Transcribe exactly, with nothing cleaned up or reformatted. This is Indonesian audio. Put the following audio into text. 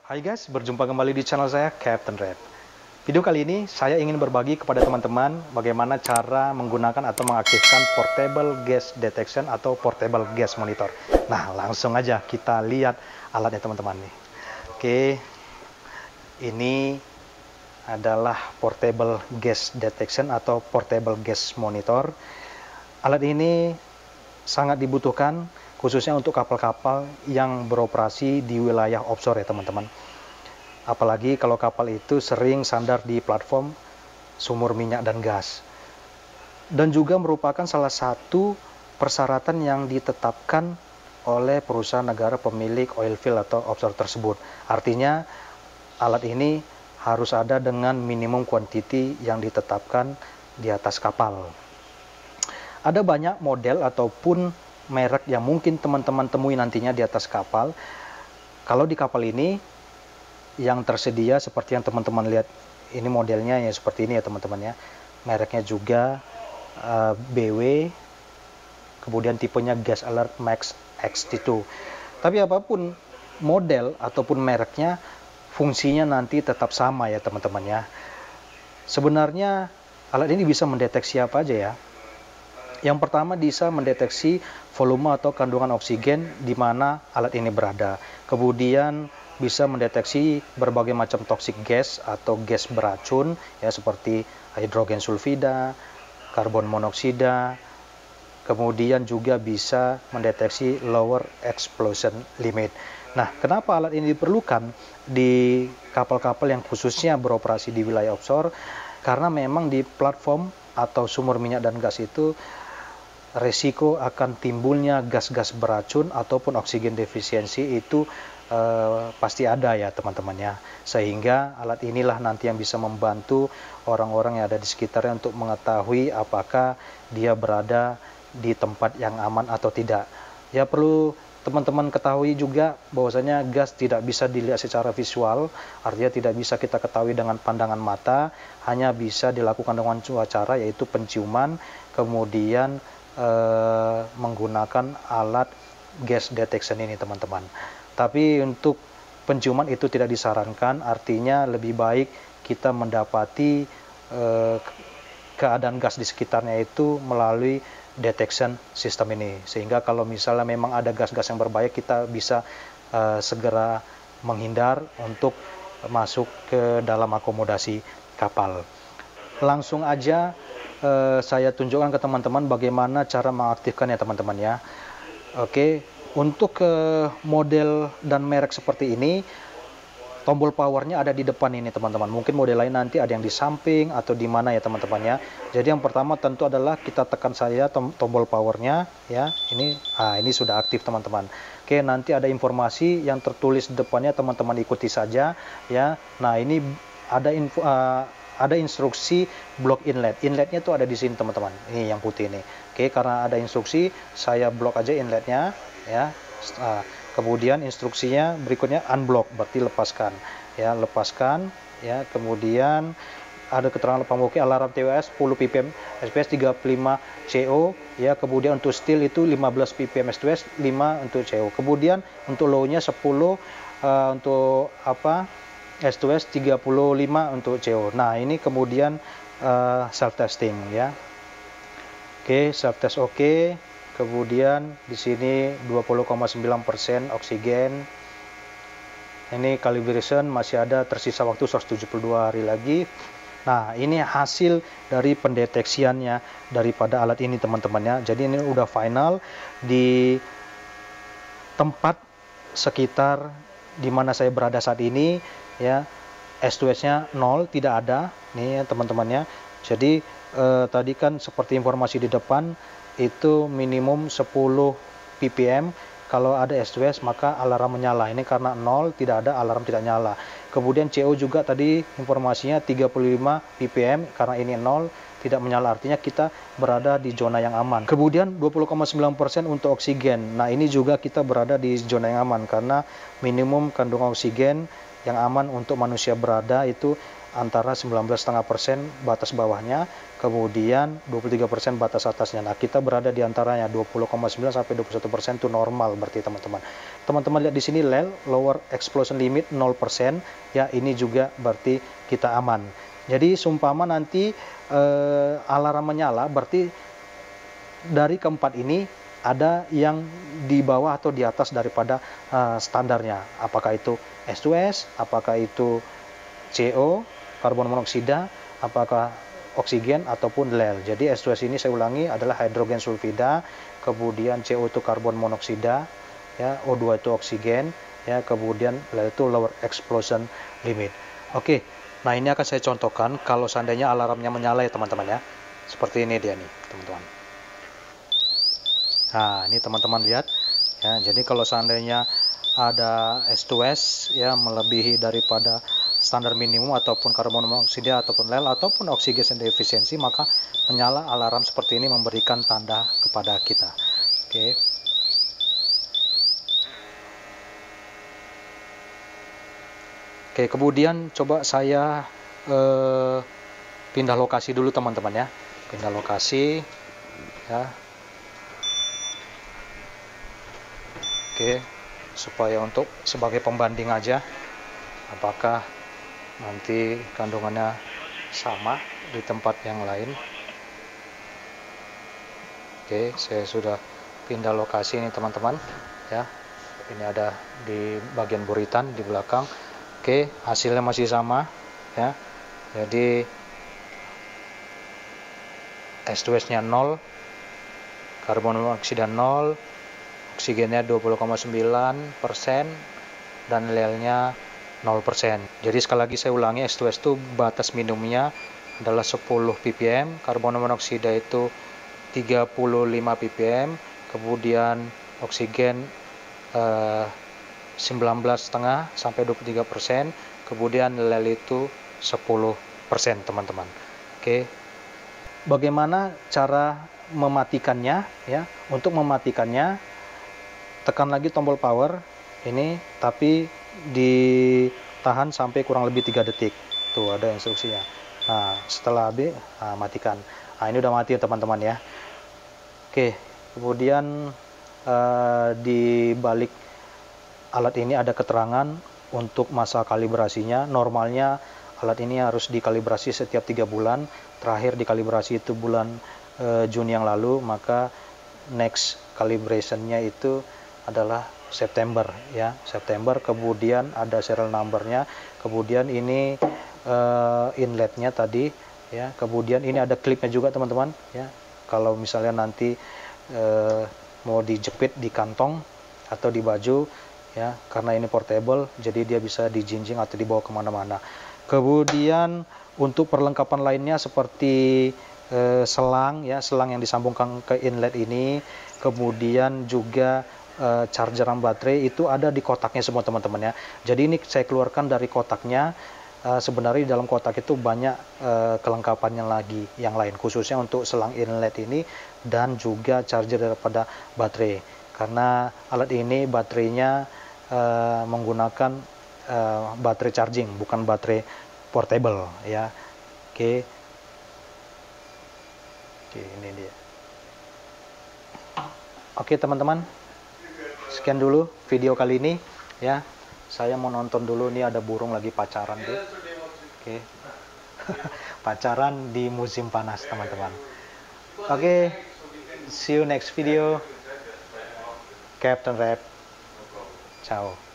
Hai guys, berjumpa kembali di channel saya, Captain Red. Video kali ini saya ingin berbagi kepada teman-teman bagaimana cara menggunakan atau mengaktifkan Portable Gas Detection atau Portable Gas Monitor. Nah, langsung aja kita lihat alatnya teman-teman nih. Oke, ini adalah Portable Gas Detection atau Portable Gas Monitor. Alat ini sangat dibutuhkan khususnya untuk kapal-kapal yang beroperasi di wilayah offshore ya teman-teman. Apalagi kalau kapal itu sering sandar di platform sumur minyak dan gas. Dan juga merupakan salah satu persyaratan yang ditetapkan oleh perusahaan negara pemilik oil field atau offshore tersebut. Artinya alat ini harus ada dengan minimum quantity yang ditetapkan di atas kapal. Ada banyak model ataupun merek yang mungkin teman-teman temui nantinya di atas kapal. Kalau di kapal ini yang tersedia seperti yang teman-teman lihat, ini modelnya ya seperti ini ya teman-teman ya. Mereknya juga uh, B W, kemudian tipenya Gas Alert Max X T dua. Tapi apapun model ataupun mereknya, fungsinya nanti tetap sama ya teman-teman ya. Sebenarnya alat ini bisa mendeteksi apa aja ya. Yang pertama bisa mendeteksi volume atau kandungan oksigen di mana alat ini berada. Kemudian bisa mendeteksi berbagai macam toxic gas atau gas beracun ya seperti hidrogen sulfida, karbon monoksida. Kemudian juga bisa mendeteksi lower explosion limit. Nah, kenapa alat ini diperlukan di kapal-kapal yang khususnya beroperasi di wilayah offshore? Karena memang di platform atau sumur minyak dan gas itu resiko akan timbulnya gas-gas beracun ataupun oksigen defisiensi itu eh, pasti ada ya teman-teman ya. Sehingga alat inilah nanti yang bisa membantu orang-orang yang ada di sekitarnya untuk mengetahui apakah dia berada di tempat yang aman atau tidak. Ya perlu teman-teman ketahui juga bahwasanya gas tidak bisa dilihat secara visual, artinya tidak bisa kita ketahui dengan pandangan mata, hanya bisa dilakukan dengan dua cara yaitu penciuman, kemudian Eh, menggunakan alat gas detection ini teman-teman. Tapi untuk penciuman itu tidak disarankan, artinya lebih baik kita mendapati eh, keadaan gas di sekitarnya itu melalui detection system ini, sehingga kalau misalnya memang ada gas-gas yang berbahaya kita bisa eh, segera menghindar untuk masuk ke dalam akomodasi kapal. Langsung aja Uh, saya tunjukkan ke teman-teman bagaimana cara mengaktifkan ya teman-teman ya. Oke, untuk uh, model dan merek seperti ini, tombol powernya ada di depan ini teman-teman. Mungkin model lain nanti ada yang di samping atau di mana ya teman-teman ya. Jadi yang pertama tentu adalah kita tekan saja tom tombol powernya ya. Ini, ah, ini sudah aktif teman-teman. Oke, nanti ada informasi yang tertulis di depannya, teman-teman ikuti saja ya. Nah ini ada info. Uh, ada instruksi blok inlet. Inletnya tuh ada di sini teman-teman. Ini yang putih ini. Oke, karena ada instruksi, saya blok aja inletnya ya. Nah, kemudian instruksinya berikutnya unblock, berarti lepaskan. Ya, lepaskan ya. Kemudian ada keterangan pembuka alarm T W S sepuluh P P M, S P S tiga puluh lima C O ya. Kemudian untuk still itu lima belas P P M S T W S, lima untuk C O. Kemudian untuk low-nya sepuluh, uh, untuk apa? S T W S tiga puluh lima untuk C O. Nah, ini kemudian uh, self testing ya. Oke, self test oke. Okay. Kemudian di sini dua puluh koma sembilan persen oksigen. Ini calibration masih ada tersisa waktu seratus tujuh puluh dua hari lagi. Nah, ini hasil dari pendeteksiannya daripada alat ini teman-teman ya. Jadi ini udah final di tempat sekitar di mana saya berada saat ini ya. S T W S-nya nol, tidak ada nih ya teman-teman ya. Jadi eh, tadi kan seperti informasi di depan itu minimum sepuluh P P M. Kalau ada S T W S maka alarm menyala. Ini karena nol, tidak ada, alarm tidak nyala. Kemudian C O juga tadi informasinya tiga puluh lima P P M, karena ini nol tidak menyala, artinya kita berada di zona yang aman. Kemudian dua puluh koma sembilan persen untuk oksigen. Nah, ini juga kita berada di zona yang aman karena minimum kandungan oksigen yang aman untuk manusia berada itu antara sembilan belas koma lima persen batas bawahnya, kemudian dua puluh tiga persen batas atasnya. Nah, kita berada di antaranya dua puluh koma sembilan sampai dua puluh satu persen itu normal berarti teman-teman. Teman-teman lihat di sini L E L, lower explosion limit nol persen, ya ini juga berarti kita aman. Jadi sumpama nanti eh, alarm menyala, berarti dari keempat ini ada yang di bawah atau di atas daripada uh, standarnya. Apakah itu S dua S, apakah itu C O, karbon monoksida, apakah oksigen ataupun L E L. Jadi S dua S ini saya ulangi adalah hidrogen sulfida, kemudian C O itu karbon monoksida, ya O dua itu oksigen, ya kemudian L E L itu lower explosion limit. Oke, nah ini akan saya contohkan kalau seandainya alarmnya menyala ya teman-teman ya. Seperti ini dia nih teman-teman. Nah, ini teman-teman lihat ya. Jadi kalau seandainya ada S dua S ya melebihi daripada standar minimum ataupun karbon monoksida ataupun L E L ataupun oksigen defisiensi, maka menyala alarm seperti ini memberikan tanda kepada kita. Oke. Oke, kemudian coba saya eh, pindah lokasi dulu teman-teman ya. Pindah lokasi ya. Oke, supaya untuk sebagai pembanding aja apakah nanti kandungannya sama di tempat yang lain. Oke, saya sudah pindah lokasi ini teman-teman ya. Ini ada di bagian buritan di belakang. Oke, hasilnya masih sama ya. Jadi S dua S-nya nol, karbon monoksida nol, oksigennya dua puluh koma sembilan persen, dan L E L-nya nol persen. Jadi sekali lagi saya ulangi, S dua S itu batas minimumnya adalah sepuluh ppm, karbon monoksida itu tiga puluh lima ppm, kemudian oksigen eh, sembilan belas koma lima sampai dua puluh tiga persen, kemudian L E L itu sepuluh persen teman-teman. Oke. Bagaimana cara mematikannya ya? Untuk mematikannya, tekan lagi tombol power ini, tapi ditahan sampai kurang lebih tiga detik. Tuh ada instruksinya. Nah, setelah habis, nah, matikan. Nah, ini udah mati ya teman-teman ya. Oke, kemudian eh, di balik alat ini ada keterangan untuk masa kalibrasinya. Normalnya alat ini harus dikalibrasi setiap tiga bulan. Terakhir dikalibrasi itu bulan eh, Juni yang lalu, maka next calibration-nya itu adalah September ya, September. Kemudian ada serial number-nya, kemudian ini uh, inlet-nya tadi ya, kemudian ini ada klipnya juga teman-teman ya. Kalau misalnya nanti uh, mau dijepit di kantong atau di baju ya, karena ini portable jadi dia bisa dijinjing atau dibawa kemana-mana. Kemudian untuk perlengkapan lainnya seperti uh, selang ya, selang yang disambungkan ke inlet ini, kemudian juga Uh, chargeran baterai itu ada di kotaknya semua teman-teman ya. Jadi ini saya keluarkan dari kotaknya. Uh, sebenarnya di dalam kotak itu banyak uh, kelengkapannya lagi yang lain, khususnya untuk selang inlet ini dan juga charger daripada baterai. Karena alat ini baterainya uh, menggunakan uh, baterai charging, bukan baterai portable ya. Oke. Oke, ini dia. Oke teman-teman, sekian dulu video kali ini ya. Saya mau nonton dulu, nih ada burung lagi pacaran tuh. Oke. Pacaran di musim panas teman-teman. Oke, see you next video. Captain Red. Ciao.